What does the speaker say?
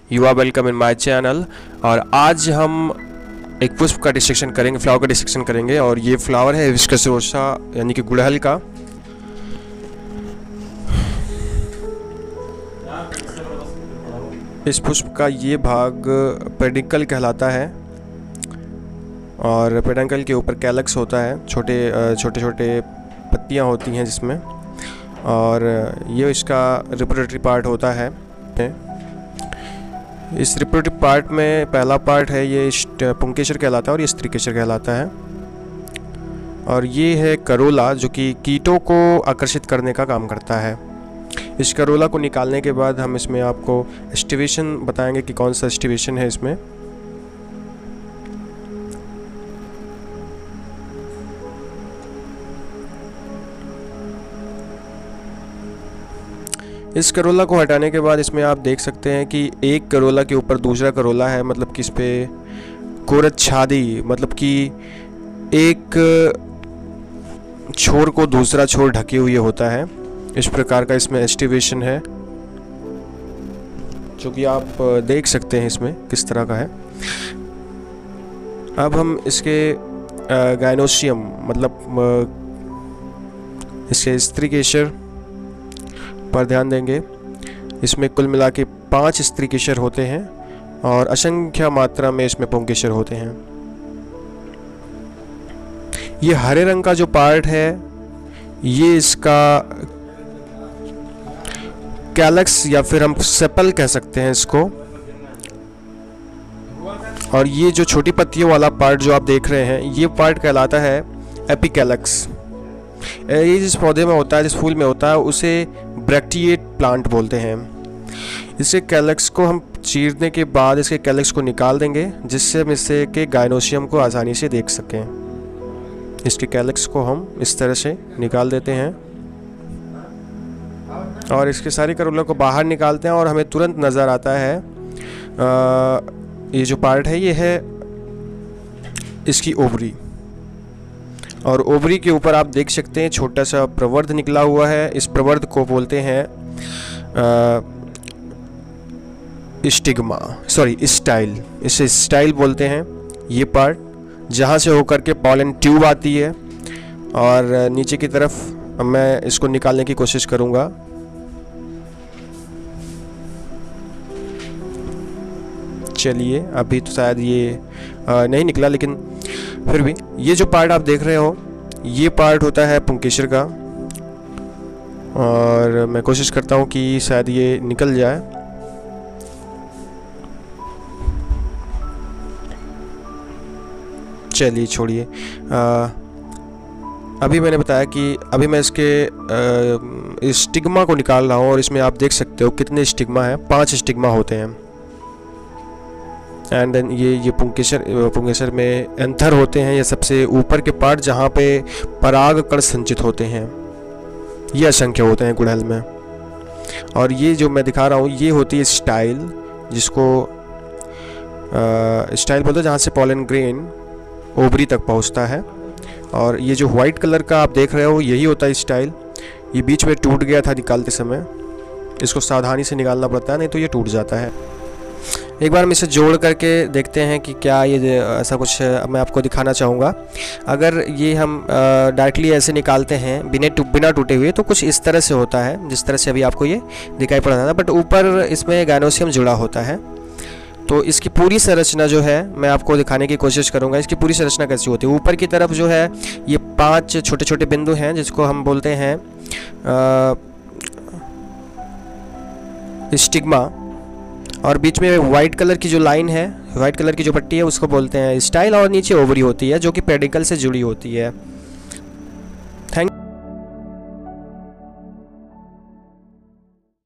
You are welcome in my channel. और आज हम एक पुष्प का डिसेक्शन करेंगे, फ्लावर का डिसेक्शन करेंगे। और ये फ्लावर है हिबिस्कस रोसा यानी कि गुड़हल का। इस पुष्प का ये भाग पेडिकल कहलाता है और पेडिकल के ऊपर कैलक्स होता है, छोटे छोटे पत्तियां होती हैं जिसमें, और ये इसका रिप्रोडक्टिव पार्ट होता है। इस रिप्रोडक्टिव पार्ट में पहला पार्ट है ये पुंकेसर कहलाता है और ये स्त्रीकेसर कहलाता है। और ये है करोला जो कि कीटों को आकर्षित करने का काम करता है। इस करोला को निकालने के बाद हम इसमें आपको एस्टिवेशन बताएंगे कि कौन सा एस्टिवेशन है इसमें। इस करोला को हटाने के बाद इसमें आप देख सकते हैं कि एक करोला के ऊपर दूसरा करोला है, मतलब कि इस पे कोरच्छादी, मतलब कि एक छोर को दूसरा छोर ढके हुए होता है। इस प्रकार का इसमें एस्टिवेशन है जो कि आप देख सकते हैं इसमें किस तरह का है। अब हम इसके गायनोसियम मतलब इसके स्त्रीकेसर पर ध्यान देंगे। इसमें कुल मिला के 5 स्त्रीकेसर होते हैं और असंख्य मात्रा में इसमें पुंकेसर होते हैं। ये हरे रंग का जो पार्ट है ये इसका कैलक्स या फिर हम सेपल कह सकते हैं इसको। और ये जो छोटी पत्तियों वाला पार्ट जो आप देख रहे हैं ये पार्ट कहलाता है एपिकैलक्स। ये जिस पौधे में होता है, जिस फूल में होता है, उसे ब्रैक्टिएट प्लांट बोलते हैं। इसके कैलक्स को हम चीरने के बाद इसके कैलक्स को निकाल देंगे जिससे हम इससे के गायनोसियम को आसानी से देख सकें। इसके कैलक्स को हम इस तरह से निकाल देते हैं और इसके सारे करोलों को बाहर निकालते हैं और हमें तुरंत नज़र आता है ये जो पार्ट है ये है इसकी ओवरी। और ओवरी के ऊपर आप देख सकते हैं छोटा सा प्रवर्ध निकला हुआ है। इस प्रवर्ध को बोलते हैं स्टाइल। इसे स्टाइल बोलते हैं। ये पार्ट जहाँ से होकर के पॉलन ट्यूब आती है और नीचे की तरफ मैं इसको निकालने की कोशिश करूँगा। चलिए, अभी तो शायद ये नहीं निकला, लेकिन फिर भी ये जो पार्ट आप देख रहे हो ये पार्ट होता है पुंकेसर का और मैं कोशिश करता हूँ कि शायद ये निकल जाए। चलिए छोड़िए। अभी मैंने बताया कि अभी मैं इसके स्टिग्मा को निकाल रहा हूँ और इसमें आप देख सकते हो कितने स्टिग्मा हैं। 5 स्टिग्मा होते हैं। एंड देन ये पुंकेसर में एंथर होते हैं। ये सबसे ऊपर के पार्ट जहाँ पे पराग कण संचित होते हैं, ये असंख्य होते हैं गुड़हल में। और ये जो मैं दिखा रहा हूँ ये होती है स्टाइल, जिसको स्टाइल बोलते हैं, जहाँ से पॉलन ग्रेन ओवरी तक पहुँचता है। और ये जो वाइट कलर का आप देख रहे हो यही होता है स्टाइल। ये बीच में टूट गया था निकालते समय, इसको सावधानी से निकालना पड़ता है, नहीं तो ये टूट जाता है। एक बार हम इसे जोड़ करके देखते हैं कि क्या ये ऐसा कुछ मैं आपको दिखाना चाहूँगा। अगर ये हम डायरेक्टली ऐसे निकालते हैं बिना टूटे हुए तो कुछ इस तरह से होता है, जिस तरह से अभी आपको ये दिखाई पड़ रहा था। बट ऊपर इसमें गायनोसियम जुड़ा होता है। तो इसकी पूरी संरचना जो है मैं आपको दिखाने की कोशिश करूँगा। इसकी पूरी संरचना कैसी होती है। ऊपर की तरफ जो है ये 5 छोटे छोटे बिंदु हैं जिसको हम बोलते हैं स्टिग्मा। और बीच में वाइट कलर की जो लाइन है, वाइट कलर की जो पट्टी है, उसको बोलते हैं स्टाइल। और नीचे ओवरी होती है जो कि पेडिकल से जुड़ी होती है।